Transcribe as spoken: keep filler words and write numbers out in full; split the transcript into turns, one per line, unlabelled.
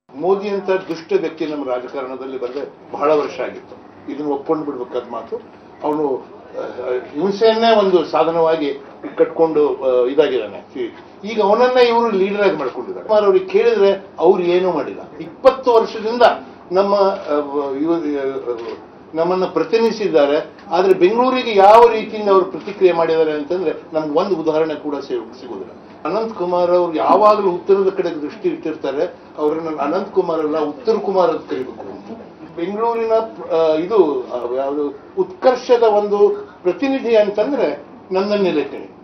ಮೋದಿ ಅಂತ ದುಷ್ಟ ವ್ಯಕ್ತಿ ನಮ್ಮ ರಾಜಕಾರಣದಲ್ಲಿ ಬಂದ್ರೆ ಬಹಳ ವರ್ಷ ಆಗಿತ್ತು. ಇದನ್ನು ಒಪ್ಕೊಂಡು ಬಿಡ್ಬೇಕಾದ ಮಾತು. ಅವನು ಹಿಂಸೆಯನ್ನೇ ಒಂದು ಸಾಧನವಾಗಿ ಕಟ್ಕೊಂಡು ಇದಾಗಿದ್ದಾನೆ. ಈಗ ಅವನನ್ನ ಇವರು ಲೀಡರ್ ಆಗಿ ಮಾಡ್ಕೊಂಡಿದ್ದಾರೆ. ಅವ್ರಿಗೆ ಕೇಳಿದ್ರೆ ಅವ್ರು ಏನೂ ಮಾಡಿಲ್ಲ. ಇಪ್ಪತ್ತು ವರ್ಷದಿಂದ ನಮ್ಮ ನಮ್ಮನ್ನ ಪ್ರತಿನಿಧಿಸಿದ್ದಾರೆ. ಆದ್ರೆ ಬೆಂಗಳೂರಿಗೆ ಯಾವ ರೀತಿಯಿಂದ ಅವರು ಪ್ರತಿಕ್ರಿಯೆ ಮಾಡಿದ್ದಾರೆ ಅಂತಂದ್ರೆ ನಮ್ಗೆ ಒಂದು ಉದಾಹರಣೆ ಕೂಡ ಸಿಗುದಿಲ್ಲ. ಅನಂತ್ ಕುಮಾರ್ ಅವರು ಯಾವಾಗಲೂ ಉತ್ತರದ ಕಡೆ ದೃಷ್ಟಿ ಇಟ್ಟಿರ್ತಾರೆ. ಅವ್ರನ್ನ ಅನಂತ್ ಕುಮಾರ್ ಅಲ್ಲ ಉತ್ತರ ಕುಮಾರ್ ಅಂತ ಕರಿಬೇಕು. ಬೆಂಗಳೂರಿನ ಇದು ಯಾವುದು ಉತ್ಕರ್ಷದ ಒಂದು ಪ್ರತಿನಿಧಿ ಅಂತಂದ್ರೆ ನನ್ನನ್ನೇ ಲೆಕ್ಕಣಿ.